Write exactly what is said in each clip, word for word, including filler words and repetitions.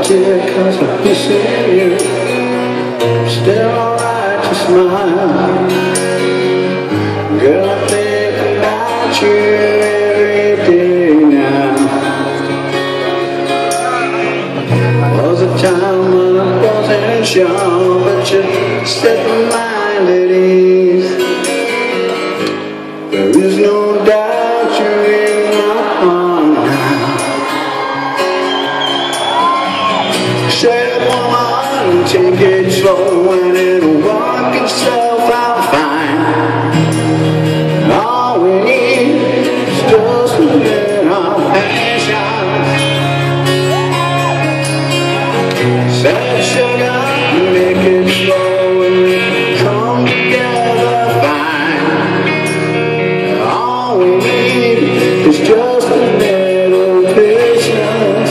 dear, 'cause I'm missing you. Still alright to smile. Girl, I think about you every day now. Was a time when I wasn't sure, but you set my mind at ease. There is no doubt you're in my heart now. Said woman, take it slow and it'll work itself out fine. All we need is just a little patience. Said sugar, make it slow and it'll come together fine. All we need is just a little patience.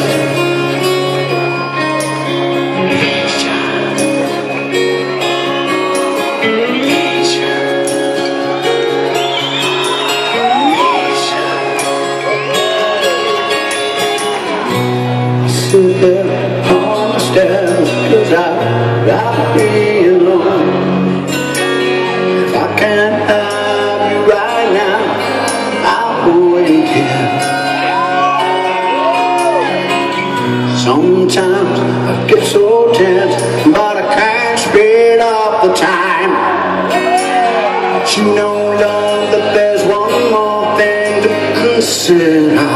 Sit there on the stairs, 'cause I'd rather be alone. If I can't have you right now, I'll wait here. Sometimes I get so tense, but I can't speed up the time. But you know, love, that there's one more thing to consider.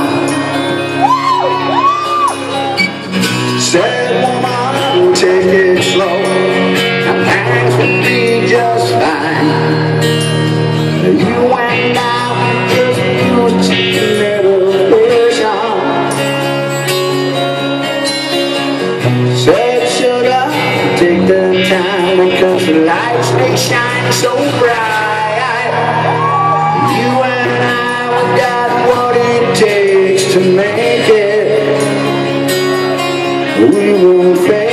Said woman, take it slow, and things will be just fine. You and I just use a little patience. Said sugar, take the time, because the lights they shine so bright. You and I, we got what it takes to make it. We won't fail.